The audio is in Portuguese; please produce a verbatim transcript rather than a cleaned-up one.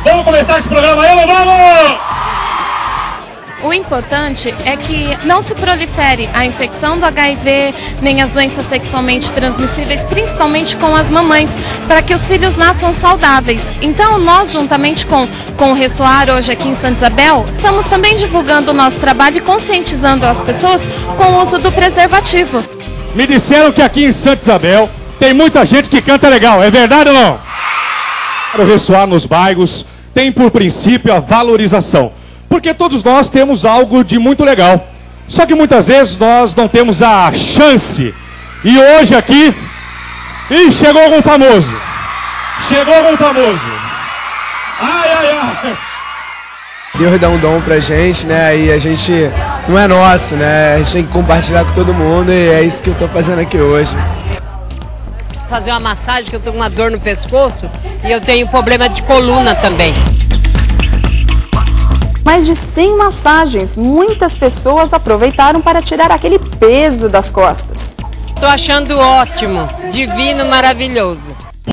Vamos começar esse programa aí, ou vamos? O importante é que não se prolifere a infecção do H I V, nem as doenças sexualmente transmissíveis, principalmente com as mamães, para que os filhos nasçam saudáveis. Então, nós, juntamente com, com o Ressoar, hoje aqui em Santa Isabel, estamos também divulgando o nosso trabalho e conscientizando as pessoas com o uso do preservativo. Me disseram que aqui em Santa Isabel tem muita gente que canta legal, é verdade ou não? O Ressoar nos bairros tem por princípio a valorização. Porque todos nós temos algo de muito legal. Só que muitas vezes nós não temos a chance. E hoje aqui... Ih, chegou algum famoso. Chegou algum famoso. Ai, ai, ai. Deus dá um dom pra gente, né? E a gente não é nosso, né? A gente tem que compartilhar com todo mundo e é isso que eu tô fazendo aqui hoje. Fazer uma massagem, que eu tô com uma dor no pescoço e eu tenho problema de coluna também. Mais de cem massagens, muitas pessoas aproveitaram para tirar aquele peso das costas. Tô achando ótimo, divino, maravilhoso.